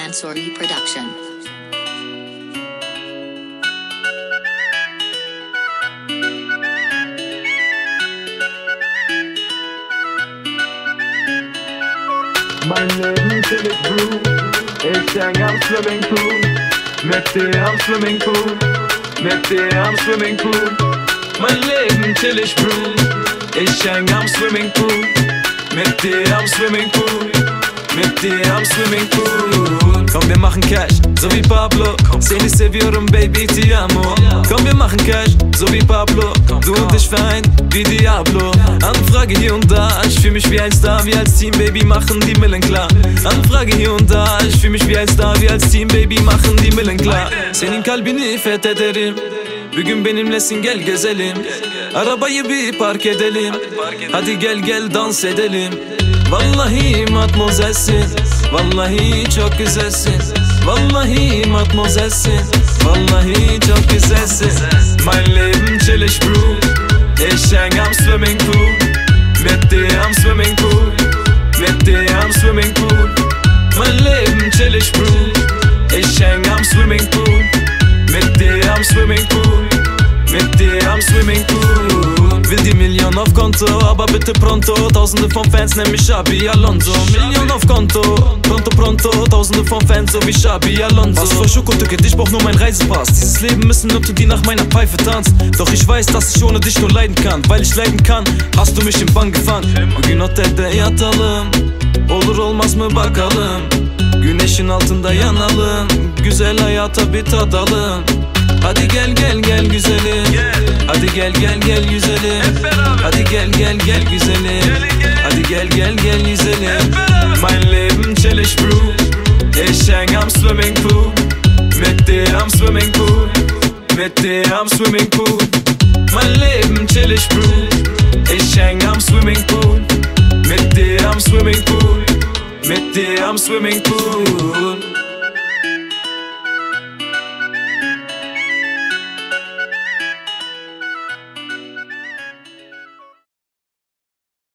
Mansouri Production. Mein Leben chillig blue, ich häng am Swimmingpool, mit dir am Swimmingpool, mit dir am Swimmingpool. Mein Leben chillig blue, ich häng am Swimmingpool, mit dir am Swimmingpool, mit dir am Swimmingpool. Komm, wir machen Cash, so wie Pablo, Seni seviyorum baby ti amo. Komm, wir machen Cash, so wie Pablo, du und ich vereint wie Diablo. Anfrage hier und da, ich fühl mich wie ein Star, wir als Team Baby machen die Millen klar. Anfrage hier und da, ich fühl mich wie ein Star, wir als Team Baby machen die Millen klar. Senin kalbini fethederim, bugün benimlesin gel gezelim. Arabayı bir park edelim, hadi gel gel dans edelim. Vallahi matmozelsin, vallahi çok güzelsin. Vallahi matmozelsin, vallahi çok güzelsin. Mein Leben chillig blue, ich häng am Swimmingpool, mit dir am Swimmingpool, mit dir am Swimmingpool. Mein Leben chillig blue, ich häng am Swimmingpool, mit dir am Swimmingpool, mit dir am Swimmingpool. Will die Million auf Konto, aber bitte pronto. Tausende von Fans nennen mich Xabi Alonso. Million auf Konto, pronto pronto. Tausende von Fans so wie Xabi Alonso. Was für Schokoticket, ich brauch nur mein Reisepass. Dieses Leben müssen nur die nach meiner Pfeife tanzt. Doch ich weiß, dass ich ohne dich nur leiden kann. Weil ich leiden kann, hast du mich im Bann gefangen. Bugün otelde yatalım, olur olmaz mı bakalım. Güneşin altında yanalım, güzel hayata bir tadalım. Hadi gel gel gel güzelim, hadi gel gel gel güzelim. Hadi gel gel gel güzelim, hadi gel gel gel güzelim. Mein Leben chillig blue, ich häng am Swimmingpool, mit dir am Swimmingpool, mit dir am Swimmingpool. Mein Leben chillig blue, ich häng am Swimmingpool, mit dir am Swimmingpool, mit dir am Swimmingpool.